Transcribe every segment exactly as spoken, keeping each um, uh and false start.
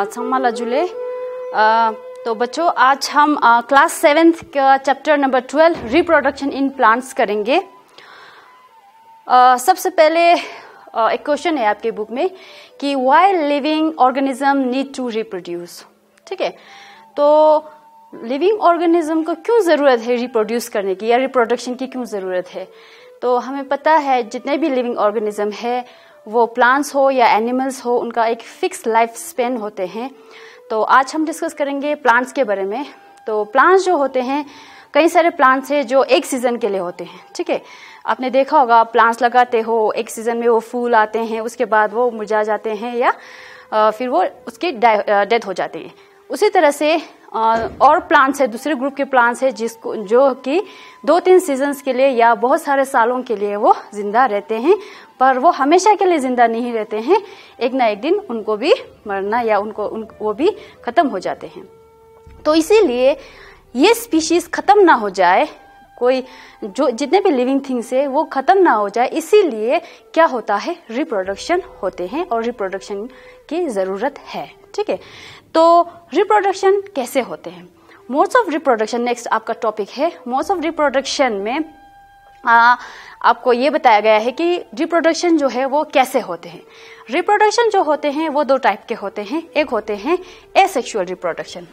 संगमाला जुले। तो बच्चों आज हम क्लास सेवेंथ का chapter number twelve reproduction in plants करेंगे। uh, सबसे पहले uh, एक क्वेश्चन है आपके बुक में कि why living organism need to reproduce. ठीक है, तो लिविंग ऑर्गेनिज्म को क्यों ज़रूरत है रिप्रोड्यूस करने की या रिप्रोडक्शन की क्यों ज़रूरत है। तो हमें पता है जितने भी लिविंग ऑर्गेनिज्म है वो प्लांट्स हो या एनिमल्स हो, उनका एक फिक्स लाइफ स्पेन होते हैं। तो आज हम डिस्कस करेंगे प्लांट्स के बारे में। तो प्लांट्स जो होते हैं, कई सारे प्लांट्स हैं जो एक सीजन के लिए होते हैं। ठीक है, आपने देखा होगा प्लांट्स लगाते हो, एक सीजन में वो फूल आते हैं, उसके बाद वो मुरझा जाते हैं या फिर वो उसकी डेथ हो जाती है। उसी तरह से और प्लांट्स है, दूसरे ग्रुप के प्लांट्स है जिसको जो कि दो तीन सीजन्स के लिए या बहुत सारे सालों के लिए वो जिंदा रहते हैं, पर वो हमेशा के लिए जिंदा नहीं रहते हैं। एक ना एक दिन उनको भी मरना या उनको उन, वो भी खत्म हो जाते हैं। तो इसीलिए ये स्पीशीज खत्म ना हो जाए, कोई जो जितने भी लिविंग थिंग्स है वो खत्म ना हो जाए, इसीलिए क्या होता है रिप्रोडक्शन होते हैं और रिप्रोडक्शन की जरूरत है। ठीक है, तो रिप्रोडक्शन कैसे होते हैं, मोड्स ऑफ रिप्रोडक्शन नेक्स्ट आपका टॉपिक है। मोड्स ऑफ रिप्रोडक्शन में आ, आपको ये बताया गया है कि रिप्रोडक्शन जो है वो कैसे होते हैं। रिप्रोडक्शन जो होते हैं वो दो टाइप के होते हैं। एक होते हैं एसेक्सुअल रिप्रोडक्शन,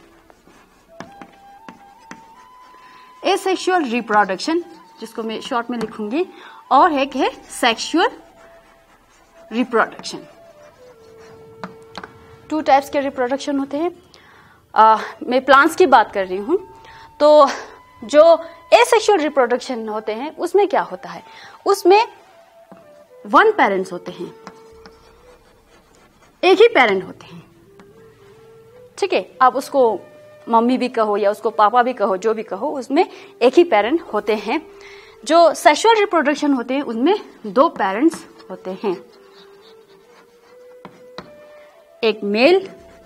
एसेक्सुअल रिप्रोडक्शन जिसको मैं शॉर्ट में लिखूंगी, और एक है सेक्सुअल रिप्रोडक्शन। टू टाइप्स के रिप्रोडक्शन होते हैं। आ, मैं प्लांट्स की बात कर रही हूं। तो जो एसेक्सुअल रिप्रोडक्शन होते हैं उसमें क्या होता है, उसमें वन पेरेंट्स होते हैं, एक ही पेरेंट होते हैं। ठीक है, आप उसको मम्मी भी कहो या उसको पापा भी कहो, जो भी कहो, उसमें एक ही पेरेंट होते हैं। जो सेक्सुअल रिप्रोडक्शन होते हैं उनमें दो पेरेंट्स होते हैं, एक मेल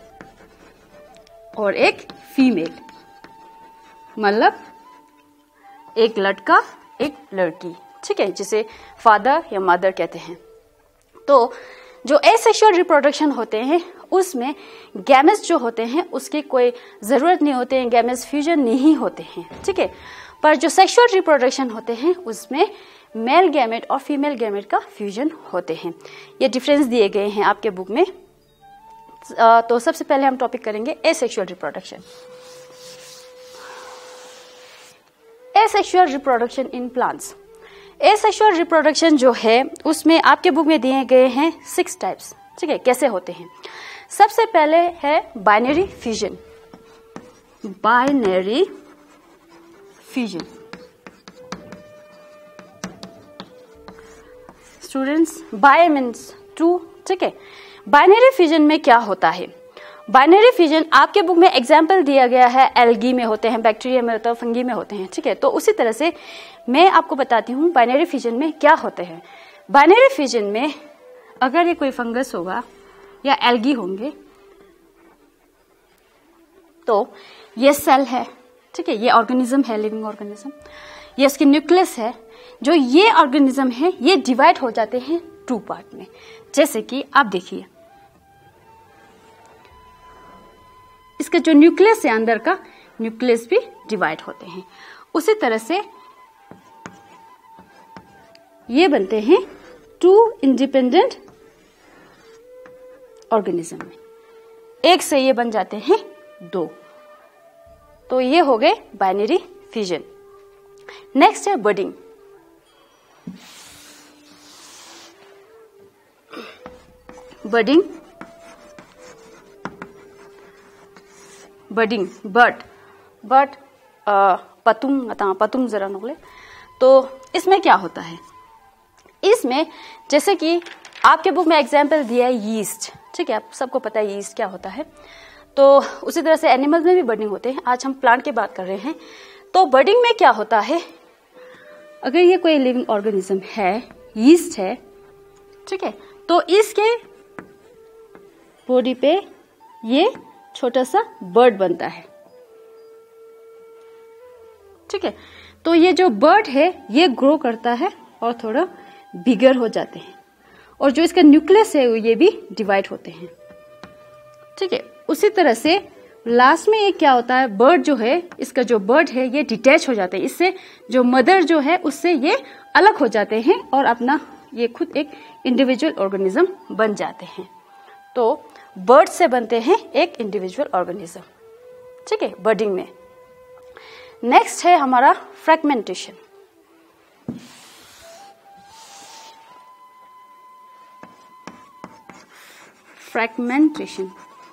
और एक फीमेल, मतलब एक लड़का एक लड़की। ठीक है, जिसे फादर या मदर कहते हैं। तो जो एसेक्सुअल रिप्रोडक्शन होते हैं उसमें गैमेट्स जो होते हैं उसकी कोई जरूरत नहीं होते हैं, गैमेट्स फ्यूजन नहीं होते हैं। ठीक है, पर जो सेक्सुअल रिप्रोडक्शन होते हैं उसमें मेल गैमेट और फीमेल गैमेट का फ्यूजन होते हैं। ये डिफरेंस दिए गए हैं आपके बुक में। तो सबसे पहले हम टॉपिक करेंगे asexual reproduction. Asexual reproduction in plants. Asexual reproduction जो है उसमें आपके बुक में दिए गए हैं सिक्स टाइप्स। ठीक है, कैसे होते हैं। सबसे पहले है binary fusion. Binary fusion students, bi means two. ठीक है, बाइनरी फ्यूजन में क्या होता है। बाइनरी फ्यूजन आपके बुक में एग्जाम्पल दिया गया है, एल्गी में होते हैं, बैक्टीरिया में होता है, फंगी में होते हैं। ठीक है, तो उसी तरह से मैं आपको बताती हूँ बाइनरी फ्यूजन में क्या होते हैं। बाइनरी फ्यूजन में अगर ये कोई फंगस होगा या एल्गी होंगे तो ये सेल है। ठीक है, ये ऑर्गेनिज्म है, लिविंग ऑर्गेनिज्म, ये इसकी न्यूक्लियस है। जो ये ऑर्गेनिज्म है ये डिवाइड हो जाते हैं टू पार्ट में। जैसे कि आप देखिए, इसका जो न्यूक्लियस है अंदर का, न्यूक्लियस भी डिवाइड होते हैं। उसी तरह से ये बनते हैं टू इंडिपेंडेंट ऑर्गेनिज्म में, एक से ये बन जाते हैं दो। तो ये हो गए बाइनरी फ्यूजन। नेक्स्ट है budding. Budding budding but but पतुम अता पतुम जरा नोले। तो इसमें क्या होता है, इसमें जैसे कि आपके बुक में एग्जाम्पल दिया है यीस्ट। ठीक है, आप सबको पता है यीस्ट क्या होता है। तो उसी तरह से एनिमल्स में भी बडिंग होते हैं। आज हम प्लांट की बात कर रहे हैं। तो बडिंग में क्या होता है, अगर ये कोई लिविंग ऑर्गेनिज्म है, यीस्ट है, ठीक है, तो इसके बॉडी पे ये छोटा सा बर्ड बनता है। ठीक है, तो ये जो बर्ड है ये ग्रो करता है और थोड़ा बिगर हो जाते हैं, और जो इसका न्यूक्लियस है ये भी डिवाइड होते हैं। ठीक है, उसी तरह से लास्ट में एक क्या होता है, बर्ड जो है, इसका जो बर्ड है ये डिटैच हो जाते हैं, इससे जो मदर जो है उससे ये अलग हो जाते हैं और अपना ये खुद एक इंडिविजुअल ऑर्गेनिज्म बन जाते हैं। तो बर्ड से बनते हैं एक इंडिविजुअल ऑर्गेनिज्म, ठीक है, बर्डिंग में। नेक्स्ट है हमारा फ्रैगमेंटेशन। फ्रैगमेंटेशन,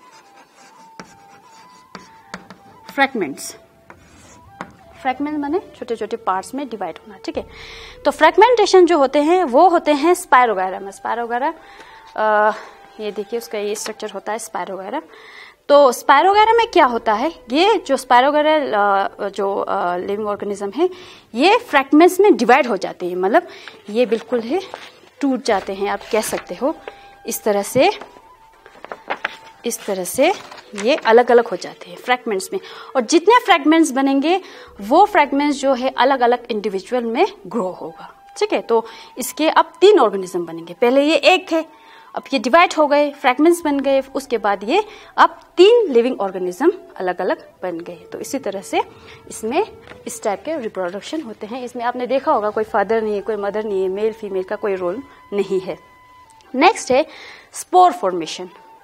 फ्रैगमेंट्स, फ्रैगमेंट माने छोटे छोटे पार्ट्स में डिवाइड होना, ठीक है। तो फ्रैगमेंटेशन जो होते हैं वो होते हैं स्पाइरोगायरा में। स्पाइरोगायरा ये देखिए, उसका ये स्ट्रक्चर होता है स्पाइरोगायरा। तो स्पाइरोगायरा में क्या होता है, ये जो स्पाइरोगायरा जो लिविंग ऑर्गेनिज्म है ये फ्रैगमेंट्स में डिवाइड हो जाते हैं, मतलब ये बिल्कुल ही टूट जाते हैं, आप कह सकते हो। इस तरह से इस तरह से ये अलग अलग हो जाते हैं फ्रैगमेंट्स में, और जितने फ्रैगमेंट्स बनेंगे वो फ्रैगमेंट्स जो है अलग अलग इंडिविजुअल में ग्रो होगा, ठीक है। तो इसके अब तीन ऑर्गेनिज्म बनेंगे। पहले ये एक है, अब ये डिवाइड हो गए, फ्रैगमेंट्स बन गए, उसके बाद ये अब तीन लिविंग ऑर्गेनिज्म अलग अलग बन गए। तो इसी तरह से इसमें इस टाइप के रिप्रोडक्शन होते हैं। इसमें आपने देखा होगा कोई फादर नहीं है, कोई मदर नहीं है, मेल फीमेल का कोई रोल नहीं है। नेक्स्ट है स्पोर फॉर्मेशन।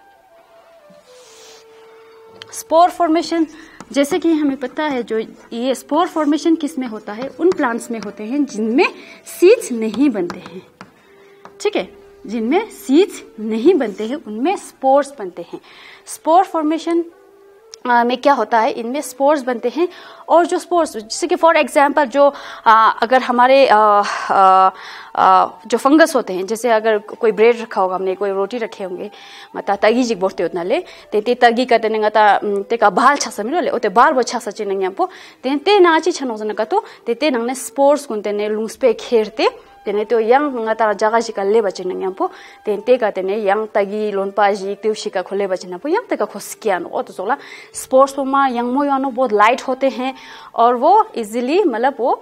स्पोर फॉर्मेशन, जैसे कि हमें पता है, जो ये स्पोर फॉर्मेशन किस में होता है, उन प्लांट्स में होते हैं जिनमें सीड्स नहीं बनते हैं, ठीक है। जिनमें सीड्स नहीं बनते हैं उनमें स्पोर्स बनते हैं। स्पोर फॉर्मेशन में क्या होता है, इनमें स्पोर्स बनते हैं, और जो स्पोर्स, जैसे कि फॉर एग्जांपल जो आ, अगर हमारे आ, आ, आ, जो फंगस होते हैं, जैसे अगर कोई ब्रेड रखा होगा, हमने कोई रोटी रखे होंगे, मता तगी जिक बोलते उतना ले ते ते तगी का तेने ता ते का बाल छासा मिलो ले ओते बाल बच्चा सचे नंगे पो ते ते नाची छनो जना का तो ते ते नंगने स्पोर्स कुनते ने लुंग्स पे खेरते तेने तो yang ngata jaga jika le bacin nang po ten te ka tene yang tagi lon pa ji tu shika khole bacin po yang te का खोसकियान ओ तो सोला स्पोर्ट्स में yang मो यानो बहुत लाइट होते हैं और वो इजीली मतलब वो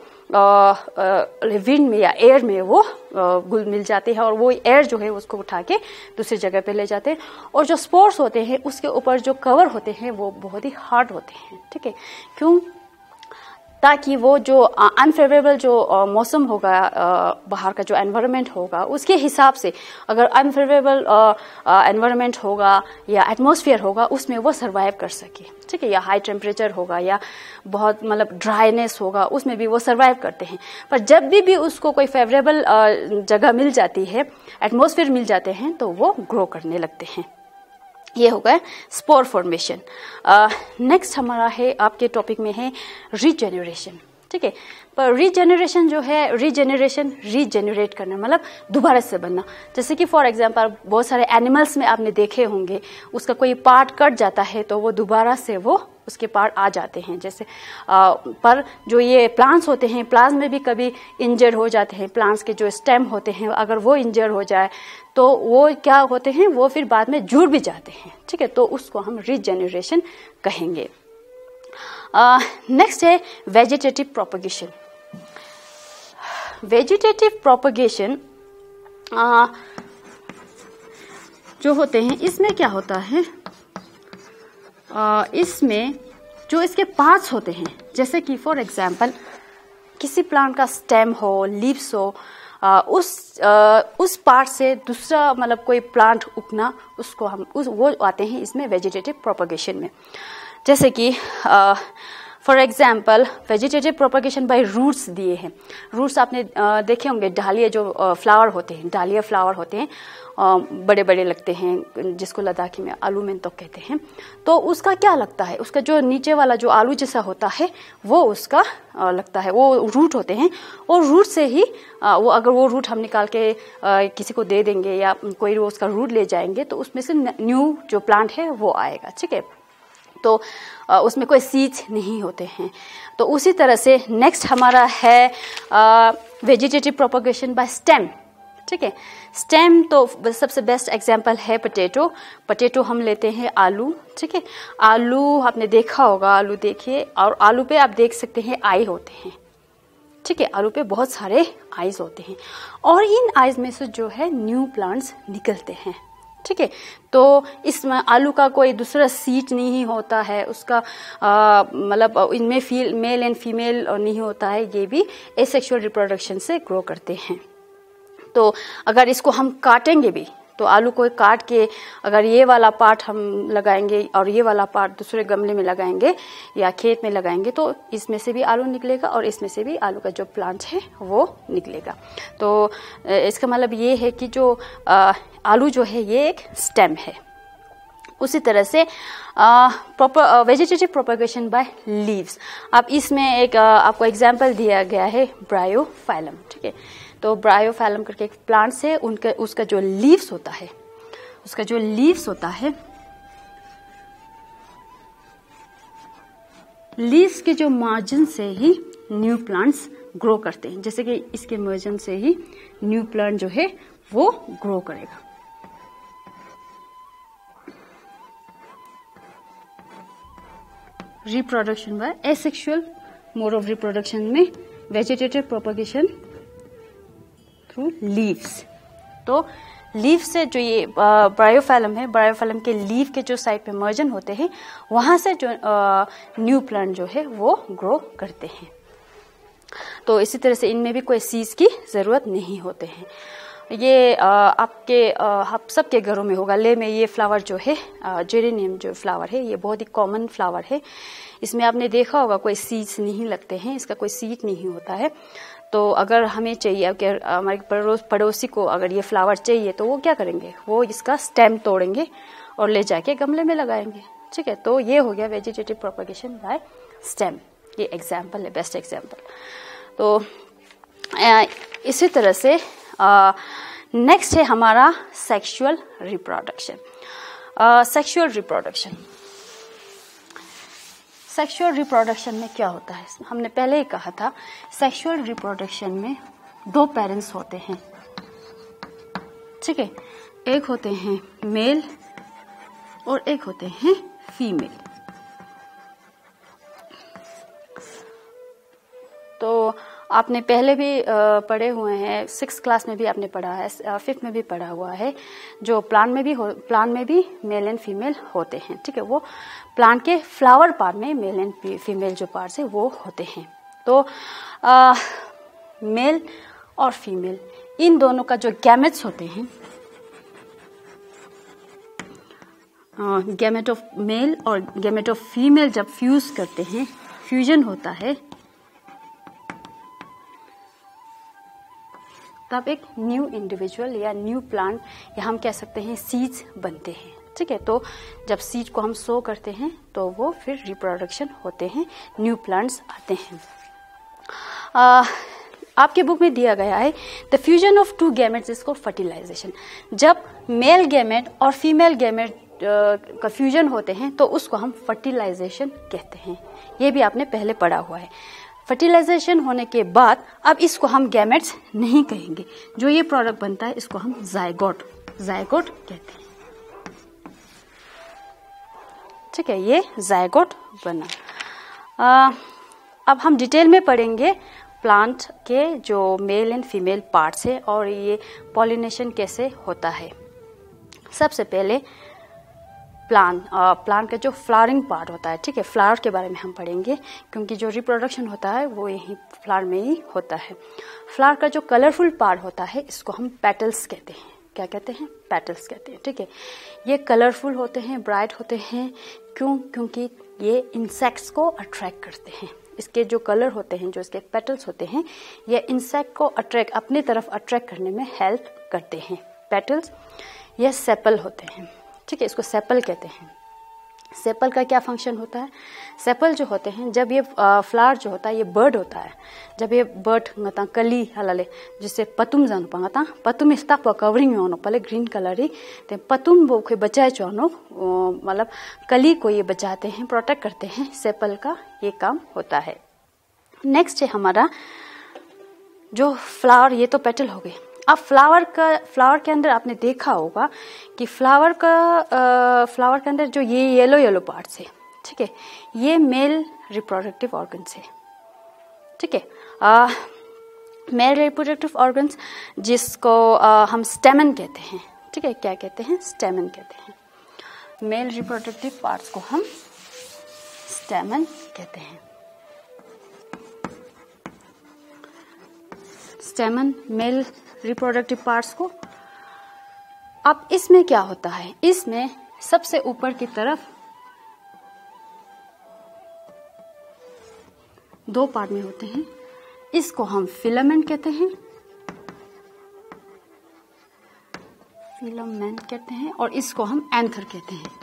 विंड में या एयर में वो घुल मिल जाते हैं, और वो एयर जो है उसको उठा के दूसरी जगह पे ले जाते हैं। और जो स्पोर्स होते हैं उसके ऊपर जो कवर होते हैं वो बहुत ही हार्ड होते हैं, ठीक है। क्यों? ताकि वो जो अनफेवरेबल जो मौसम होगा, बाहर का जो एनवायरनमेंट होगा उसके हिसाब से, अगर अनफेवरेबल एनवायरनमेंट होगा या एटमॉस्फेयर होगा उसमें वो सरवाइव कर सके, ठीक है। या हाई टेम्परेचर होगा या बहुत मतलब ड्राइनेस होगा, उसमें भी वो सरवाइव करते हैं। पर जब भी भी उसको कोई फेवरेबल जगह मिल जाती है, एटमॉस्फेयर मिल जाते हैं, तो वो ग्रो करने लगते हैं। ये हो गया स्पोर फॉर्मेशन। नेक्स्ट हमारा है, आपके टॉपिक में है रीजेनरेशन, ठीक है। पर रीजेनरेशन जो है, रीजेनरेशन रीजेनरेट करना मतलब दोबारा से बनना। जैसे कि फॉर एग्जांपल बहुत सारे एनिमल्स में आपने देखे होंगे, उसका कोई पार्ट कट जाता है तो वो दोबारा से वो उसके पार्ट आ जाते हैं। जैसे आ, पर जो ये प्लांट्स होते हैं, प्लांट्स में भी कभी इंजर्ड हो जाते हैं। प्लांट्स के जो स्टेम होते हैं अगर वो इंजर्ड हो जाए तो वो क्या होते हैं, वो फिर बाद में जुड़ भी जाते हैं, ठीक है। तो उसको हम रीजेनरेशन कहेंगे। नेक्स्ट है वेजिटेटिव प्रोपगेशन। वेजिटेटिव प्रोपगेशन जो होते हैं, इसमें क्या होता है, आ, इसमें जो इसके पार्ट्स होते हैं, जैसे कि फॉर एग्जांपल किसी प्लांट का स्टेम हो, लीव्स हो, आ, उस आ, उस पार्ट से दूसरा मतलब कोई प्लांट उगना, उसको हम उस वो आते हैं इसमें वेजिटेटिव प्रोपगेशन में। जैसे कि for example vegetative propagation by roots दिए हैं। रूट्स आपने आ, देखे होंगे, डालिया जो फ्लावर होते हैं, डालिया फ्लावर होते हैं, आ, बड़े बड़े लगते हैं, जिसको लद्दाखी में आलू में तो कहते हैं। तो उसका क्या लगता है, उसका जो नीचे वाला जो आलू जैसा होता है वो उसका आ, लगता है, वो रूट होते हैं। और रूट से ही आ, वो अगर वो रूट हम निकाल के आ, किसी को दे देंगे या कोई उसका रूट ले जाएंगे तो उसमें से न्यू जो प्लांट है वो आएगा, ठीक है। तो उसमें कोई सीड्स नहीं होते हैं। तो उसी तरह से नेक्स्ट हमारा है वेजिटेटिव प्रोपगेशन बाय स्टेम, ठीक है। स्टेम तो सबसे बेस्ट एग्जांपल है पोटैटो। पोटैटो हम लेते हैं आलू, ठीक है। आलू आपने देखा होगा, आलू देखिए, और आलू पे आप देख सकते हैं आई होते हैं, ठीक है। आलू पे बहुत सारे आईज होते हैं और इन आईज में से जो है न्यू प्लांट्स निकलते हैं, ठीक है। तो इसमें आलू का कोई दूसरा सीट नहीं होता है, उसका मतलब इनमें फील मेल एंड फीमेल नहीं होता है, ये भी एसेक्सुअल रिप्रोडक्शन से ग्रो करते हैं। तो अगर इसको हम काटेंगे भी, तो आलू को काट के अगर ये वाला पार्ट हम लगाएंगे और ये वाला पार्ट दूसरे गमले में लगाएंगे या खेत में लगाएंगे, तो इसमें से भी आलू निकलेगा और इसमें से भी आलू का जो प्लांट है वो निकलेगा। तो इसका मतलब ये है कि जो आलू जो है ये एक स्टेम है। उसी तरह से proper vegetative propagation by leaves. अब इसमें एक आ, आपको एग्जांपल दिया गया है ब्रायोफाइलम, ठीक है। तो ब्रायोफाइलम करके एक प्लांट्स है, उनका उसका जो लीव्स होता है उसका जो लीव्स होता है लीव्स के जो मार्जिन से ही न्यू प्लांट्स ग्रो करते हैं। जैसे कि इसके मार्जिन से ही न्यू प्लांट जो है वो ग्रो करेगा। Reproduction by asexual mode of reproduction में वेजिटेटिव प्रोपगेशन थ्रू लीव्स। तो लीफ से जो ये ब्रायोफाइलम है, ब्रायोफाइलम के लीफ के जो साइड पे मर्जन होते हैं, वहां से जो न्यू प्लांट जो है वो ग्रो करते हैं। तो इसी तरह से इनमें भी कोई सीड्स की जरूरत नहीं होते हैं। ये आ, आपके आ, आप सबके घरों में होगा। ले में ये फ्लावर जो है, जेरेनियम जो फ्लावर है, ये बहुत ही कॉमन फ्लावर है। इसमें आपने देखा होगा कोई सीड्स नहीं लगते हैं, इसका कोई सीड नहीं होता है। तो अगर हमें चाहिए, अगर हमारे पड़ोस पड़ोसी को अगर ये फ्लावर चाहिए, तो वो क्या करेंगे, वो इसका स्टेम तोड़ेंगे और ले जाके गमले में लगाएंगे, ठीक है। तो ये हो गया वेजिटेटिव प्रोपगेशन बाय स्टेम। ये एग्जाम्पल है, बेस्ट एग्जाम्पल। तो आ, इसी तरह से नेक्स्ट है हमारा sexual reproduction. Sexual reproduction sexual reproduction में क्या होता है, हमने पहले ही कहा था, सेक्सुअल रिप्रोडक्शन में दो पेरेंट्स होते हैं, ठीक है। एक होते हैं मेल और एक होते हैं फीमेल। तो आपने पहले भी पढ़े हुए हैं, सिक्स क्लास में भी आपने पढ़ा है, फिफ्थ में भी पढ़ा हुआ है, जो प्लांट में भी हो, प्लांट में भी मेल एंड फीमेल होते हैं, ठीक है। वो प्लांट के फ्लावर पार्ट में मेल एंड फीमेल जो पार्ट्स है वो होते हैं। तो आ, मेल और फीमेल इन दोनों का जो गैमेट्स होते हैं, गैमेट ऑफ मेल और गैमेट ऑफ फीमेल जब फ्यूज करते हैं, फ्यूजन होता है, तब एक न्यू इंडिविजुअल या न्यू प्लांट या हम कह सकते हैं सीड्स बनते हैं, ठीक है। तो जब सीड को हम सो करते हैं तो वो फिर रिप्रोडक्शन होते हैं, न्यू प्लांट्स आते हैं। आ, आपके बुक में दिया गया है the fusion of two gametes is called fertilization. जब मेल गैमेट और फीमेल गैमेट का फ्यूजन होते हैं तो उसको हम फर्टिलाइजेशन कहते हैं। ये भी आपने पहले पढ़ा हुआ है। फर्टिलाइजेशन होने के बाद अब इसको हम गैमेट्स नहीं कहेंगे, जो ये प्रोडक्ट बनता है इसको हम जायगोट जायगोट कहते हैं, ठीक है। ये जायगोट बना। आ, अब हम डिटेल में पढ़ेंगे प्लांट के जो मेल एंड फीमेल पार्ट्स है और ये पॉलिनेशन कैसे होता है। सबसे पहले प्लांट प्लांट का जो फ्लावरिंग पार्ट होता है, ठीक है, फ्लावर के बारे में हम पढ़ेंगे, क्योंकि जो रिप्रोडक्शन होता है वो यही फ्लावर में ही होता है। फ्लावर का जो कलरफुल पार्ट होता है इसको हम पेटल्स कहते हैं। क्या कहते हैं? पेटल्स कहते हैं, ठीक है। ये कलरफुल होते हैं, ब्राइट होते हैं। क्यों? क्योंकि ये इंसेक्ट्स को अट्रैक्ट करते हैं। इसके जो कलर होते हैं, जो इसके पेटल्स होते हैं, ये इंसेक्ट को अट्रैक्ट अपनी तरफ अट्रैक्ट करने में हेल्प करते हैं। पेटल्स ये सेपल होते हैं, ठीक है, इसको सेपल कहते हैं। सेपल का क्या फंक्शन होता है? सेपल जो होते हैं, जब ये फ्लावर जो होता है, ये बर्ड होता है, जब ये बर्ड ngata कली हलाले जिससे पतुम जान पाता पतुम इस्ता पर कवरिंग होनो पहले ग्रीन कलर ही ते पतुम वो कोई बचाए चोनो मतलब कली को ये बचाते हैं, प्रोटेक्ट करते हैं। सेपल का ये काम होता है। नेक्स्ट है हमारा जो फ्लावर, ये तो पेटल हो गए। अब फ्लावर का फ्लावर के अंदर आपने देखा होगा कि फ्लावर का आ, फ्लावर के अंदर जो ये येलो येलो पार्ट्स है, ठीक है, ये मेल रिप्रोडक्टिव ऑर्गन्स है, ठीक है। मेल रिप्रोडक्टिव ऑर्गन्स जिसको आ, हम स्टेमन कहते हैं, ठीक है, क्या कहते हैं, स्टेमन कहते हैं। मेल रिप्रोडक्टिव पार्ट्स को हम स्टेमन कहते हैं। स्टेमन मेल रिप्रोडक्टिव पार्ट्स को। अब इसमें क्या होता है, इसमें सबसे ऊपर की तरफ दो पार्ट में होते हैं, इसको हम फिलामेंट कहते हैं, फिलामेंट कहते हैं, और इसको हम एंथर कहते हैं।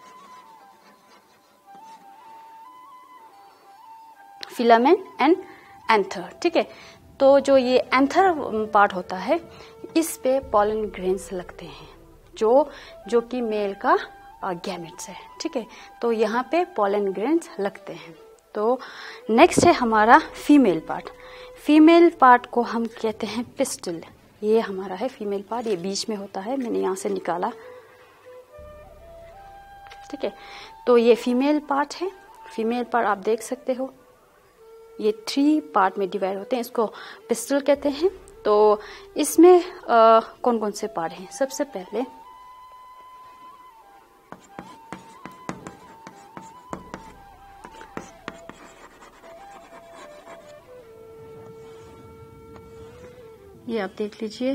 फिलामेंट एंड एंथर, ठीक है। तो जो ये एंथर पार्ट होता है, इस पे पॉलन ग्रेन्स लगते हैं, जो जो कि मेल का गैमेट्स है, ठीक है। तो यहाँ पे पॉलन ग्रेन्स लगते हैं। तो नेक्स्ट है हमारा फीमेल पार्ट। फीमेल पार्ट को हम कहते हैं पिस्टल। ये हमारा है फीमेल पार्ट, ये बीच में होता है, मैंने यहाँ से निकाला, ठीक है। तो ये फीमेल पार्ट है। फीमेल पार्ट आप देख सकते हो, ये थ्री पार्ट में डिवाइड होते हैं, इसको पिस्टल कहते हैं। तो इसमें आ, कौन कौन से पार्ट हैं? सबसे पहले ये आप देख लीजिए,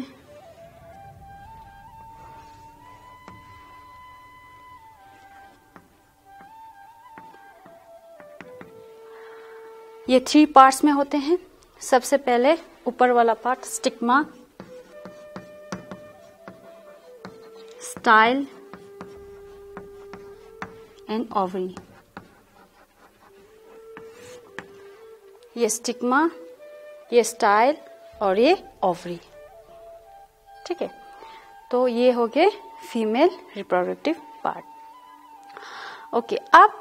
ये थ्री पार्ट्स में होते हैं। सबसे पहले ऊपर वाला part stigma, style and ovary. ये स्टिग्मा, ये स्टाइल और ये ओवरी, ठीक है। तो ये हो गए फीमेल रिप्रोडक्टिव पार्ट। ओके,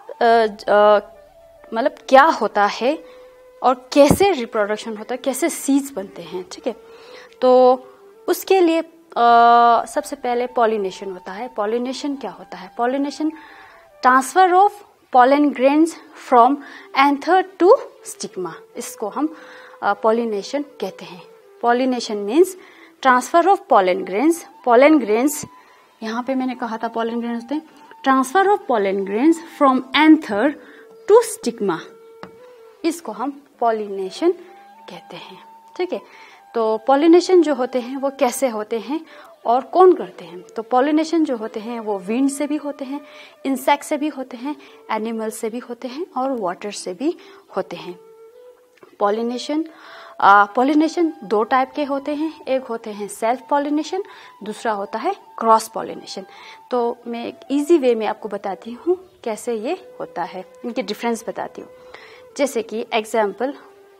अब मतलब क्या होता है और कैसे रिप्रोडक्शन होता है, कैसे सीड्स बनते हैं, ठीक है। तो उसके लिए आ, सबसे पहले पॉलिनेशन होता है। पॉलिनेशन क्या होता है? Pollination transfer of pollen grains from anther to stigma, इसको हम पॉलिनेशन कहते हैं। Pollination means transfer of pollen grains. Pollen grains, यहाँ पे मैंने कहा था पॉलन ग्रेन्स होते हैं, transfer of pollen grains from anther to stigma, इसको हम पॉलिनेशन कहते हैं, ठीक है। तो पॉलिनेशन जो होते हैं वो कैसे होते हैं और कौन करते हैं? तो पॉलिनेशन जो होते हैं वो विंड से भी होते हैं, इंसेक्ट से भी होते हैं, एनिमल से भी होते हैं और वाटर से भी होते हैं। पॉलिनेशन पॉलिनेशन दो टाइप के होते हैं, एक होते हैं सेल्फ पॉलिनेशन, दूसरा होता है क्रॉस पॉलिनेशन। तो मैं एक इजी वे में आपको बताती हूँ कैसे ये होता है, इनके डिफरेंस बताती हूँ। जैसे कि एग्जाम्पल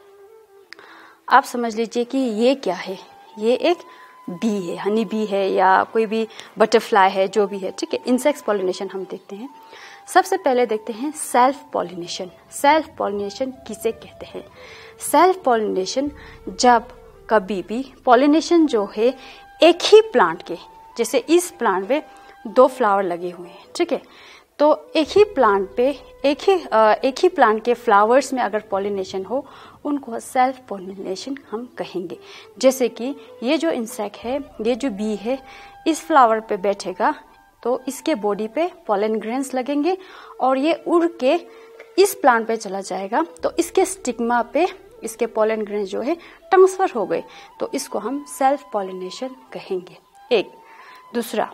आप समझ लीजिए कि ये क्या है, ये एक बी है, हनी बी है या कोई भी बटरफ्लाई है, जो भी है, ठीक है। इंसेक्ट पॉलिनेशन हम देखते हैं। सबसे पहले देखते हैं सेल्फ पॉलिनेशन। सेल्फ पॉलिनेशन किसे कहते हैं? सेल्फ पॉलिनेशन जब कभी भी पॉलिनेशन जो है एक ही प्लांट के, जैसे इस प्लांट पे दो फ्लावर लगे हुए हैं, ठीक है। तो एक ही प्लांट पे एक ही एक ही प्लांट के फ्लावर्स में अगर पॉलिनेशन हो, उनको सेल्फ पॉलिनेशन हम कहेंगे। जैसे कि ये जो इंसेक्ट है, ये जो बी है, इस फ्लावर पे बैठेगा तो इसके बॉडी पे पॉलन ग्रेन्स लगेंगे और ये उड़ के इस प्लांट पे चला जाएगा, तो इसके स्टिग्मा पे इसके पॉलन ग्रेन्स जो है ट्रांसफर हो गए, तो इसको हम सेल्फ पॉलिनेशन कहेंगे। एक दूसरा,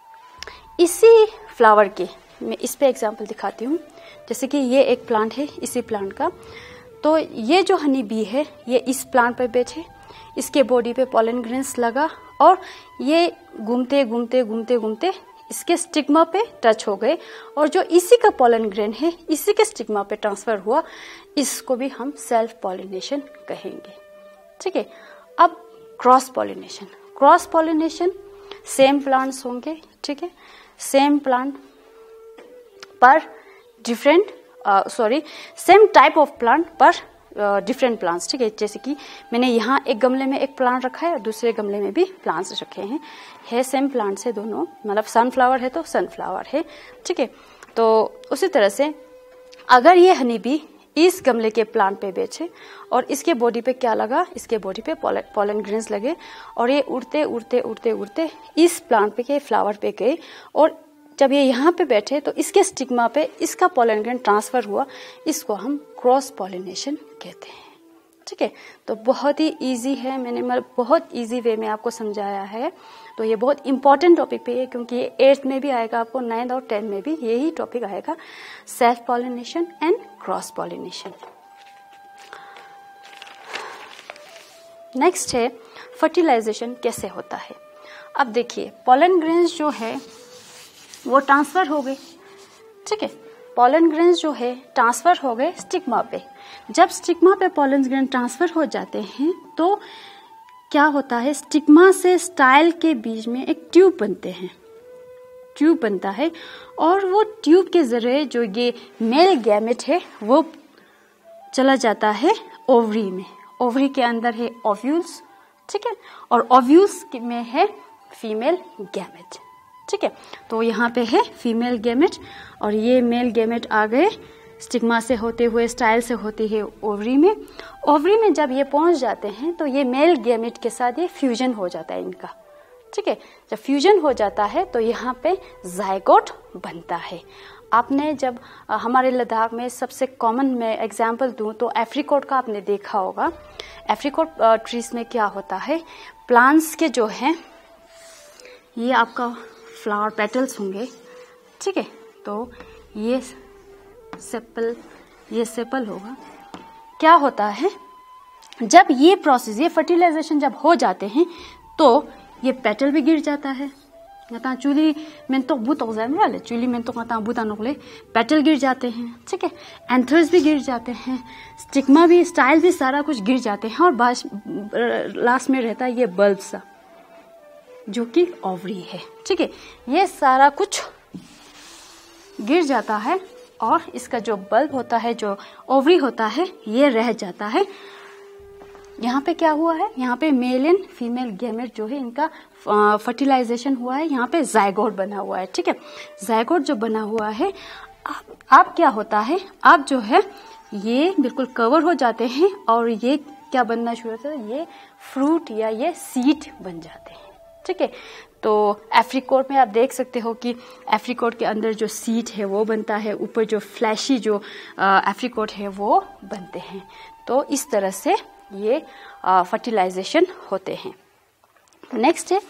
इसी फ्लावर के, मैं इस पे एग्जांपल दिखाती हूँ। जैसे कि ये एक प्लांट है, इसी प्लांट का, तो ये जो हनी बी है ये इस प्लांट पे बैठे, इसके बॉडी पे पॉलन ग्रेन्स लगा और ये घूमते घूमते घूमते घूमते इसके स्टिग्मा पे टच हो गए और जो इसी का पॉलन ग्रेन है इसी के स्टिग्मा पे ट्रांसफर हुआ, इसको भी हम सेल्फ पॉलिनेशन कहेंगे, ठीक है। अब cross pollination. Cross pollination same plants होंगे, ठीक है, सेम प्लांट पर different sorry same type of plant पर डिफरेंट प्लांट्स, ठीक है। जैसे कि मैंने यहाँ एक गमले में एक प्लांट रखा है और दूसरे गमले में भी प्लांट्स रखे हैं, है सेम प्लांट्स है दोनों, मतलब सनफ्लावर है तो सनफ्लावर है, ठीक है। तो उसी तरह से अगर ये हनी बी इस गमले के प्लांट पे बैठे और इसके बॉडी पे क्या लगा, इसके बॉडी पे पॉलन ग्रेन्स लगे और ये उड़ते उड़ते उड़ते उड़ते इस प्लांट पे के फ्लावर पे गए और जब ये यहाँ पे बैठे तो इसके स्टिग्मा पे इसका पॉलन ग्रेन ट्रांसफर हुआ, इसको हम क्रॉस पॉलिनेशन कहते हैं। ठीक है, तो बहुत ही इजी है, मैंने मतलब बहुत इजी वे में आपको समझाया है। तो ये बहुत इंपॉर्टेंट टॉपिक पे है क्योंकि ये एट्थ में भी आएगा आपको, नाइन्थ और टेंथ में भी यही टॉपिक आएगा, self pollination and cross pollination. Next है फर्टिलाइजेशन कैसे होता है। अब देखिए पॉलन ग्रेन्स जो है वो ट्रांसफर हो गए। ठीक है, पॉलन ग्रेन्स जो है ट्रांसफर हो गए स्टिग्मा पे। जब स्टिग्मा पे पॉलन ग्रेन ट्रांसफर हो जाते हैं तो क्या होता है, स्टिग्मा से स्टाइल के बीच में एक ट्यूब बनते हैं, ट्यूब बनता है और वो ट्यूब के जरिए जो ये मेल गैमेट है वो चला जाता है ओवरी में। ओवरी के अंदर है ओव्यूल्स, ठीक है, और ओव्यूल्स में है फीमेल गैमेट। ठीक है, तो यहाँ पे है फीमेल गैमेट और ये मेल गैमेट आ गए स्टिग्मा से होते हुए स्टाइल से होती है ओवरी में। ओवरी में जब ये पहुंच जाते हैं तो ये मेल गैमेट के साथ ये फ्यूजन हो जाता है इनका। ठीक है, जब फ्यूजन हो जाता है तो यहाँ पे जायगोट बनता है। आपने जब हमारे लद्दाख में सबसे कॉमन मैं एग्जांपल दूं तो एप्रिकॉट का आपने देखा होगा। एप्रिकॉट ट्रीज में क्या होता है, प्लांट्स के जो हैं ये आपका फ्लावर पेटल्स होंगे। ठीक है, तो ये सेपल, ये सेपल होगा। क्या होता है, जब ये प्रोसेस, ये फर्टिलाइजेशन जब हो जाते हैं तो ये पेटल भी गिर जाता है। ngata चूली में तो बुत हो जाए वाले चूली में तो ngata बुता नोकले पेटल गिर जाते हैं। ठीक है, एंथर्स भी गिर जाते हैं, स्टिग्मा भी, स्टाइल भी, सारा कुछ गिर जाते हैं और लास्ट में रहता है ये बल्ब सा जो कि ओवरी है। ठीक है, ये सारा कुछ गिर जाता है और इसका जो बल्ब होता है, जो ओवरी होता है, ये रह जाता है। यहाँ पे क्या हुआ है, यहाँ पे मेल एंड फीमेल गैमेट जो है इनका फर्टिलाइजेशन हुआ है, यहाँ पे जायगोट बना हुआ है। ठीक है, जायगोट जो बना हुआ है, आप, आप क्या होता है, आप जो है ये बिल्कुल कवर हो जाते हैं और ये क्या बनना शुरू होता है, ये फ्रूट या ये सीड बन जाते हैं। ठीक है, तो एप्रिकॉट में आप देख सकते हो कि एप्रिकॉट के अंदर जो सीड है वो बनता है, ऊपर जो फ्लैशी जो एप्रिकॉट है वो बनते हैं। तो इस तरह से ये फर्टिलाइजेशन होते हैं। नेक्स्ट है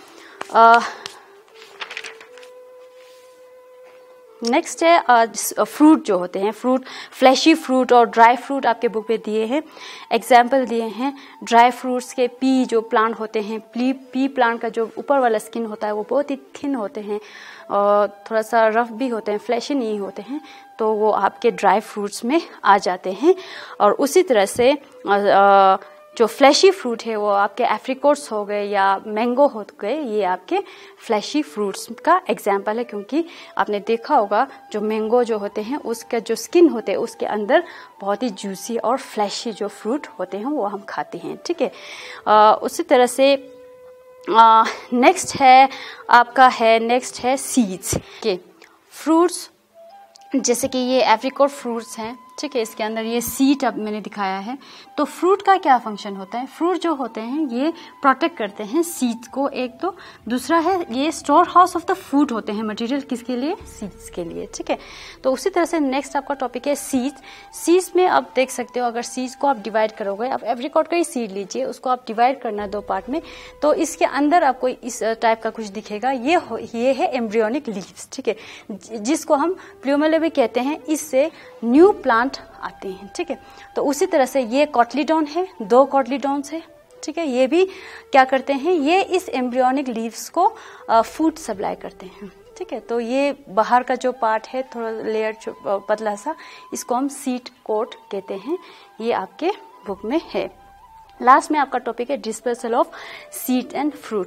नेक्स्ट है फ्रूट जो होते हैं, फ्रूट, फ्लैशी फ्रूट और ड्राई फ्रूट आपके बुक में दिए हैं, एग्जाम्पल दिए हैं। ड्राई फ्रूट्स के पी जो प्लांट होते हैं, पी पी प्लांट का जो ऊपर वाला स्किन होता है वो बहुत ही थिन होते हैं और थोड़ा सा रफ भी होते हैं, फ्लैशी नहीं होते हैं, तो वो आपके ड्राई फ्रूट्स में आ जाते हैं। और उसी तरह से आ, जो फ्लैशी फ्रूट है वो आपके एप्रिकॉट्स हो गए या मैंगो हो गए, ये आपके फ्लैशी फ्रूट्स का एग्जाम्पल है। क्योंकि आपने देखा होगा जो मैंगो जो होते हैं उसका जो स्किन होते हैं उसके अंदर बहुत ही जूसी और फ्लैशी जो फ्रूट होते हैं वो हम खाते हैं। ठीक है, उसी तरह से नेक्स्ट है आपका है नेक्स्ट है सीड्स के फ्रूट्स, जैसे कि ये एप्रिकॉट फ्रूट्स हैं। ठीक है, इसके अंदर ये सीड अब मैंने दिखाया है। तो फ्रूट का क्या फंक्शन होता है, फ्रूट जो होते हैं ये प्रोटेक्ट करते हैं सीड्स को, एक तो दूसरा है ये store house of the food होते हैं, मटेरियल किसके लिए, सीड्स के लिए। ठीक है, तो उसी तरह से नेक्स्ट आपका टॉपिक है सीड्स। सीड्स में आप देख सकते हो, अगर सीड्स को आप डिवाइड करोगे, आप एप्रिकॉट का ही सीड लीजिए, उसको आप डिवाइड करना दो पार्ट में, तो इसके अंदर आपको इस टाइप का कुछ दिखेगा, ये ये है एम्ब्रियोनिक लीव्स। ठीक है, जिसको हम प्लूमेला भी कहते हैं, इससे न्यू प्लांट आते हैं। ठीक है, तो उसी तरह से ये कॉटलीडॉन है, दो कॉटलीडॉन्स है। ठीक है, ये भी क्या करते हैं, ये इस एम्ब्रियोनिक लीव्स को फूड सप्लाई करते हैं। ठीक है, तो ये बाहर का जो पार्ट है थोड़ा लेयर पतला सा, इसको हम सीड कोट कहते हैं, ये आपके बुक में है। लास्ट में आपका टॉपिक है dispersal of seed and fruit.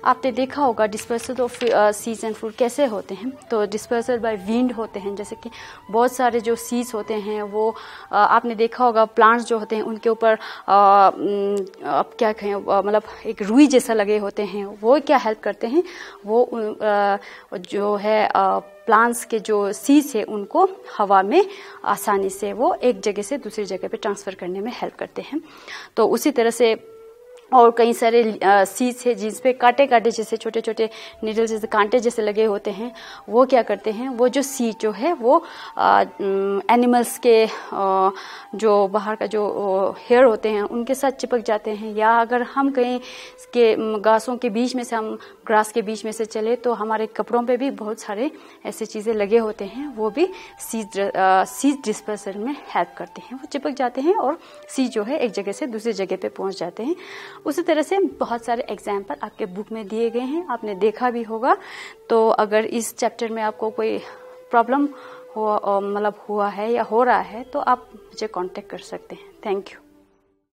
आपने देखा होगा dispersal of seeds and fruit कैसे होते हैं। तो डिस्पर्सल बाय विंड होते हैं, जैसे कि बहुत सारे जो सीड्स होते हैं वो uh, आपने देखा होगा प्लांट्स जो होते हैं उनके ऊपर अब क्या कहें मतलब एक रुई जैसा लगे होते हैं। वो क्या हेल्प करते हैं, वो uh, जो है प्लांट्स uh, के जो सीड्स है उनको हवा में आसानी से वो एक जगह से दूसरी जगह पे ट्रांसफ़र करने में हेल्प करते हैं। तो उसी तरह से और कई सारे सीड्स है जिस पे कांटे कांटे जैसे छोटे छोटे नीडल जैसे कांटे जैसे लगे होते हैं। वो क्या करते हैं, वो जो सीड जो है वो एनिमल्स के आ, जो बाहर का जो हेयर होते हैं उनके साथ चिपक जाते हैं। या अगर हम कहीं के घासों के बीच में से हम ग्रास के बीच में से चले तो हमारे कपड़ों पे भी बहुत सारे ऐसे चीज़ें लगे होते हैं। वो भी सीड सीड डिस्पर्सल में हेल्प करते हैं। वो चिपक जाते हैं और सीड जो है एक जगह से दूसरी जगह पे पहुंच जाते हैं। उसी तरह से बहुत सारे एग्जाम्पल आपके बुक में दिए गए हैं, आपने देखा भी होगा। तो अगर इस चैप्टर में आपको कोई प्रॉब्लम हो मतलब हुआ है या हो रहा है तो आप मुझे कांटेक्ट कर सकते हैं। Thank you.